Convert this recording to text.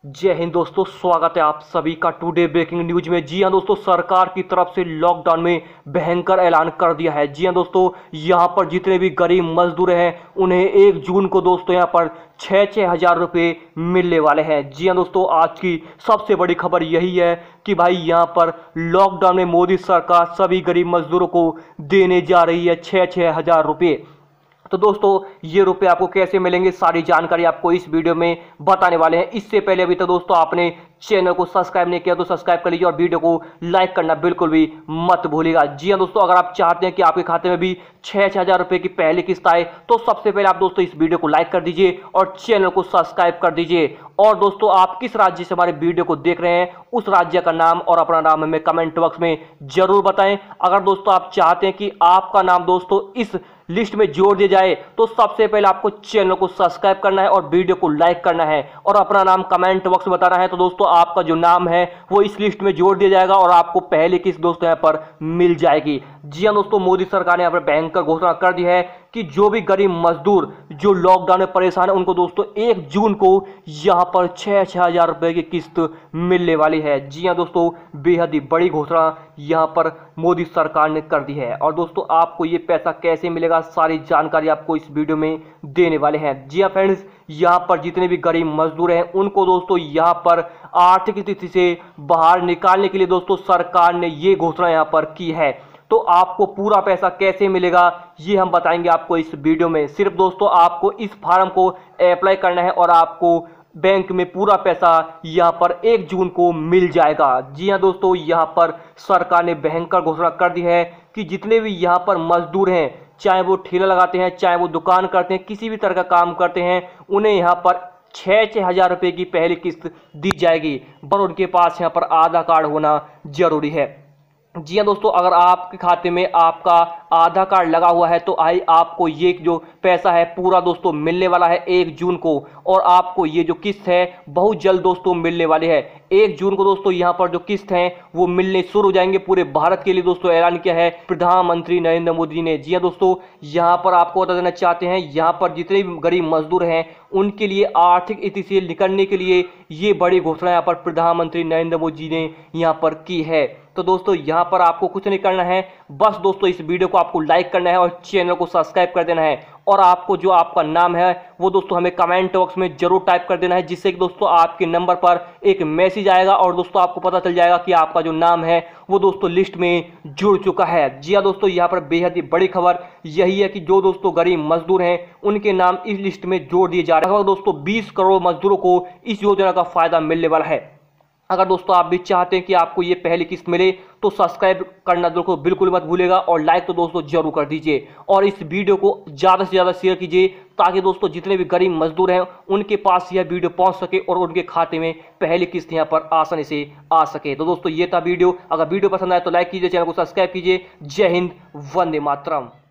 जय हिंद दोस्तों, स्वागत है आप सभी का टुडे ब्रेकिंग न्यूज में। जी हां दोस्तों, सरकार की तरफ से लॉकडाउन में भयंकर ऐलान कर दिया है। जी हां दोस्तों, यहां पर जितने भी गरीब मजदूर हैं उन्हें 1 जून को दोस्तों यहां पर 6-6 हजार रुपये मिलने वाले हैं। जी हां दोस्तों, आज की सबसे बड़ी खबर यही है कि भाई यहां पर लॉकडाउन में मोदी सरकार सभी गरीब मजदूरों को देने जा रही है 6-6 हजार रुपये। तो दोस्तों ये रुपए आपको कैसे मिलेंगे, सारी जानकारी आपको इस वीडियो में बताने वाले हैं। इससे पहले अभी तो दोस्तों आपने चैनल को सब्सक्राइब नहीं किया तो सब्सक्राइब कर लीजिए और वीडियो को लाइक करना बिल्कुल भी मत भूलिएगा। जी हाँ दोस्तों, अगर आप चाहते हैं कि आपके खाते में भी 6-6 हजार रुपए की पहली किस्त आए तो सबसे पहले आप दोस्तों इस वीडियो को लाइक कर दीजिए और चैनल को सब्सक्राइब कर दीजिए। और दोस्तों आप किस राज्य से हमारे वीडियो को देख रहे हैं उस राज्य का नाम और अपना नाम हमें कमेंट बॉक्स में जरूर बताएं। अगर दोस्तों आप चाहते हैं कि आपका नाम दोस्तों इस लिस्ट में जोड़ दिया जाए तो सबसे पहले आपको चैनल को सब्सक्राइब करना है और वीडियो को लाइक करना है और अपना नाम कमेंट बॉक्स में बताना है। तो दोस्तों आपका जो नाम है वो इस लिस्ट में जोड़ दिया जाएगा और आपको पहले किस्त दोस्तों यहाँ पर मिल जाएगी। जी हाँ दोस्तों, मोदी सरकार ने यहाँ पर भयंकर घोषणा कर दी है कि जो भी गरीब मजदूर जो लॉकडाउन में परेशान है उनको दोस्तों 1 जून को यहाँ पर 6-6 हजार रुपए की किस्त मिलने वाली है। जी हाँ दोस्तों, बेहद ही बड़ी घोषणा यहाँ पर मोदी सरकार ने कर दी है। और दोस्तों आपको ये पैसा कैसे मिलेगा, सारी जानकारी आपको इस वीडियो में देने वाले हैं। जी हाँ फ्रेंड्स, यहाँ पर जितने भी गरीब मजदूर हैं उनको दोस्तों यहाँ पर आर्थिक स्थिति से बाहर निकालने के लिए दोस्तों सरकार ने ये घोषणा यहाँ पर की है। तो आपको पूरा पैसा कैसे मिलेगा ये हम बताएंगे आपको इस वीडियो में। सिर्फ दोस्तों आपको इस फॉर्म को अप्लाई करना है और आपको बैंक में पूरा पैसा यहां पर 1 जून को मिल जाएगा। जी हां दोस्तों, यहां पर सरकार ने भयंकर घोषणा कर दी है कि जितने भी यहां पर मजदूर हैं, चाहे वो ठेला लगाते हैं, चाहे वो दुकान करते हैं, किसी भी तरह का काम करते हैं, उन्हें यहां पर 6-6 हजार रुपए की पहली किस्त दी जाएगी, पर उनके पास यहां पर आधार कार्ड होना जरूरी है। जी हाँ दोस्तों, अगर आपके खाते में आपका आधार कार्ड लगा हुआ है तो आपको ये जो पैसा है पूरा दोस्तों मिलने वाला है 1 जून को। और आपको ये जो किस्त है बहुत जल्द दोस्तों मिलने वाली है। 1 जून को दोस्तों यहाँ पर जो किस्त हैं वो मिलने शुरू हो जाएंगे। पूरे भारत के लिए दोस्तों ऐलान किया है प्रधानमंत्री नरेंद्र मोदी ने। जी हाँ दोस्तों, यहाँ पर आपको बता देना चाहते हैं, यहाँ पर जितने भी गरीब मजदूर हैं उनके लिए आर्थिक स्थिति से निकलने के लिए ये बड़ी घोषणा यहाँ पर प्रधानमंत्री नरेंद्र मोदी ने यहाँ पर की है। तो दोस्तों यहाँ पर आपको कुछ नहीं करना है, बस दोस्तों इस वीडियो को आपको लाइक करना है और चैनल को सब्सक्राइब कर देना है। और आपको जो आपका नाम है वो दोस्तों हमें कमेंट बॉक्स में जरूर टाइप कर देना है, जिससे कि दोस्तों आपके नंबर पर एक मैसेज आएगा और दोस्तों आपको पता चल जाएगा कि आपका जो नाम है वो दोस्तों लिस्ट में जुड़ चुका है। जी हाँ दोस्तों, यहाँ पर बेहद ही बड़ी खबर यही है कि जो दोस्तों गरीब मजदूर हैं उनके नाम इस लिस्ट में जोड़ दिए जा रहे हैं। दोस्तों 20 करोड़ मजदूरों को इस योजना का फायदा मिलने वाला है। अगर दोस्तों आप भी चाहते हैं कि आपको ये पहली किस्त मिले तो सब्सक्राइब करना दोस्तों बिल्कुल मत भूलिएगा और लाइक तो दोस्तों जरूर कर दीजिए और इस वीडियो को ज़्यादा से ज़्यादा शेयर कीजिए ताकि दोस्तों जितने भी गरीब मजदूर हैं उनके पास यह वीडियो पहुंच सके और उनके खाते में पहली किस्त यहाँ पर आसानी से आ सके। तो दोस्तों ये था वीडियो। अगर वीडियो पसंद आए तो लाइक कीजिए, चैनल को सब्सक्राइब कीजिए। जय हिंद, वंदे मातरम।